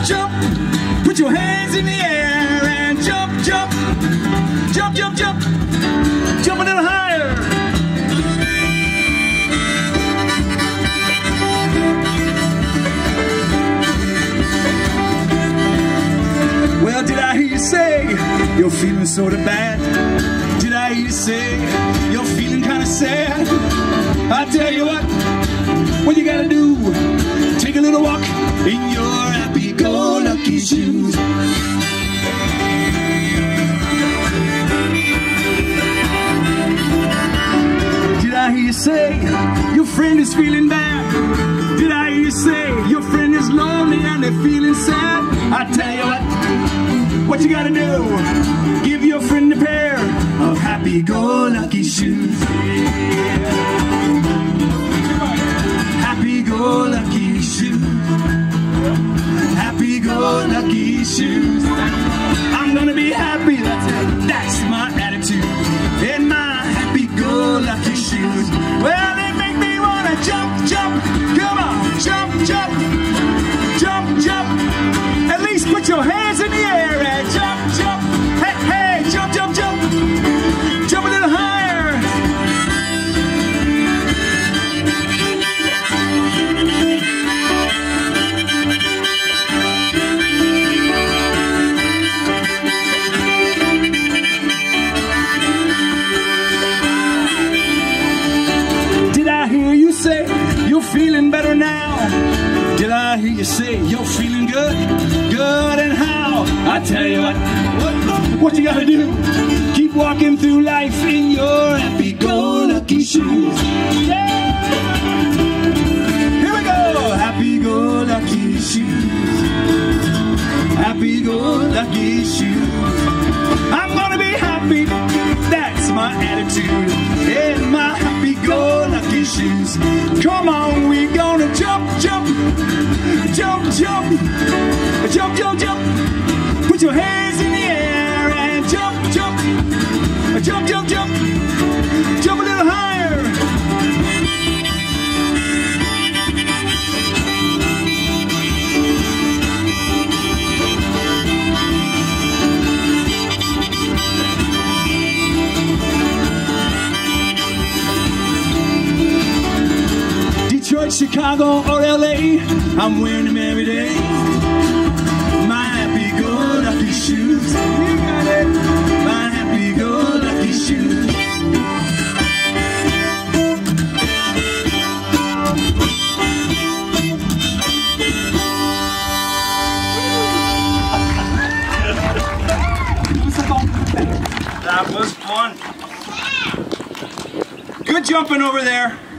jump. Put your hands in the air and jump, jump. Jump, jump, jump. Jump a little higher. Well, did I hear you say you're feeling sort of bad? Did I hear you say you're feeling kind of sad? I tell you what you gotta do, take a little walk in your happy-go-lucky shoes. Did I hear you say your friend is feeling bad? Did I hear you say your friend is lonely and they're feeling sad? I tell you what you gotta do, give your friend a pair of happy-go-lucky shoes. Happy-go-lucky shoes. Happy-go-lucky shoes. I'm gonna be happy, that's it. That's my attitude. In my happy-go-lucky shoes. Well, they make me wanna jump, jump. Come on, jump, jump. Jump, jump. At least put your hands in the air and jump, jump. Hey, hey, jump, jump, jump. Jump a little higher. Did I hear you say you're feeling better now? Did I hear you say you're feeling good? Good, and how? I tell you what you gotta do, keep walking through life in your happy-go-lucky shoes. Yeah! Here we go! Happy-go-lucky shoes. Happy-go-lucky shoes. I'm gonna be happy, that's my attitude. In my happy-go-lucky shoes. Come on, we gonna jump, jump. Jump, jump, jump, jump, jump. Put your hands in the air and jump, jump, jump, jump, jump. Jump a little higher. Detroit, Chicago, or LA, I'm wearing them every day. My happy-go-lucky shoes. You got it. My happy-go-lucky shoes. That was fun. Good jumping over there.